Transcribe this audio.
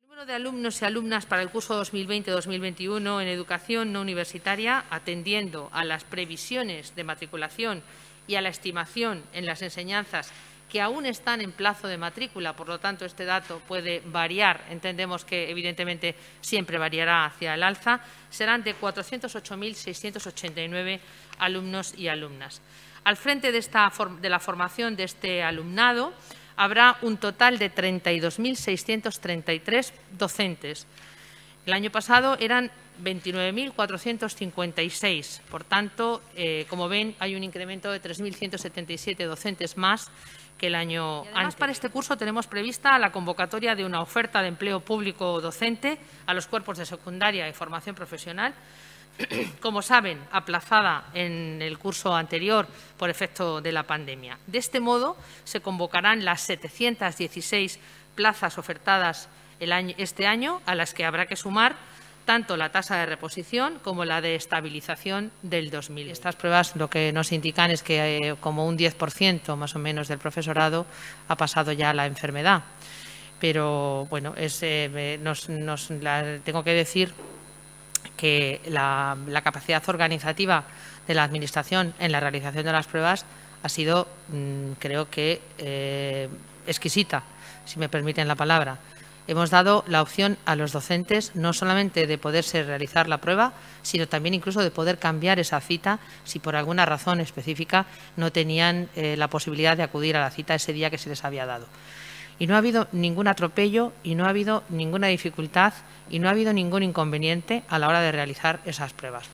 El número de alumnos y alumnas para el curso 2020-2021 en educación no universitaria, atendiendo a las previsiones de matriculación y a la estimación en las enseñanzas que aún están en plazo de matrícula, por lo tanto, este dato puede variar, entendemos que evidentemente siempre variará hacia el alza, serán de 408.689 alumnos y alumnas. Al frente de la formación de este alumnado habrá un total de 32.633 docentes. El año pasado eran 29.456. Por tanto, como ven, hay un incremento de 3.177 docentes más que el año anterior. Además, para este curso tenemos prevista la convocatoria de una oferta de empleo público docente a los cuerpos de secundaria y formación profesional, como saben, aplazada en el curso anterior por efecto de la pandemia. De este modo, se convocarán las 716 plazas ofertadas este año, a las que habrá que sumar tanto la tasa de reposición como la de estabilización del 2000. Estas pruebas lo que nos indican es que como un 10% más o menos del profesorado ha pasado ya la enfermedad. Pero bueno, tengo que decir que la capacidad organizativa de la Administración en la realización de las pruebas ha sido, creo que, exquisita, si me permiten la palabra. Hemos dado la opción a los docentes no solamente de poderse realizar la prueba, sino también incluso de poder cambiar esa cita si por alguna razón específica no tenían la posibilidad de acudir a la cita ese día que se les había dado. Y no ha habido ningún atropello y no ha habido ninguna dificultad y no ha habido ningún inconveniente a la hora de realizar esas pruebas.